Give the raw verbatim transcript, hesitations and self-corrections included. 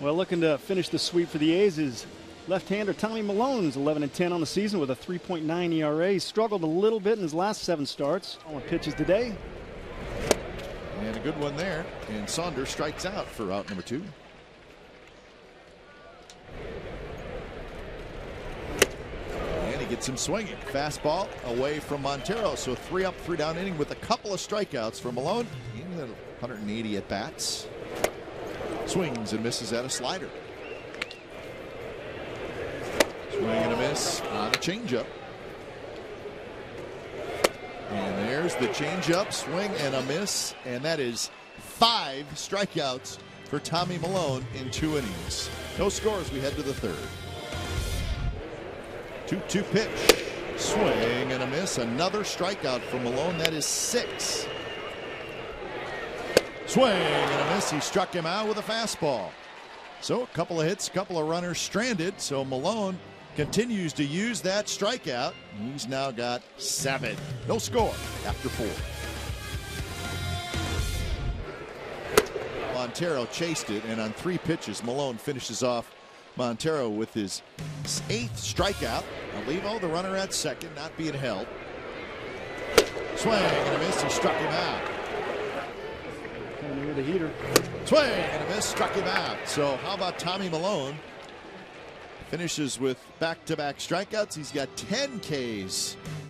Well, looking to finish the sweep for the A's is left-hander Tommy Milone's eleven and ten on the season with a three point nine E R A. He's struggled a little bit in his last seven starts. On pitches today. And a good one there. And Saunders strikes out for out number two. And he gets him swinging. Fastball away from Montero. So three up, three down inning with a couple of strikeouts for Milone. In the one hundred eighty at bats. Swings and misses at a slider. Swing and a miss on a changeup. And there's the changeup, swing and a miss, and that is five strikeouts for Tommy Milone in two innings. No scores. We head to the third. two two pitch, swing and a miss. Another strikeout for Milone. That is six. Swing and a miss. He struck him out with a fastball. So a couple of hits, a couple of runners stranded. So Milone continues to use that strikeout. He's now got seven. No score after four. Montero chased it, and on three pitches, Milone finishes off Montero with his eighth strikeout. Olivo, the runner at second, not being held. Swing and a miss. He struck him out. The heater. Swing and a miss, struck him out. So how about Tommy Milone? Finishes with back-to-back strikeouts. He's got ten Ks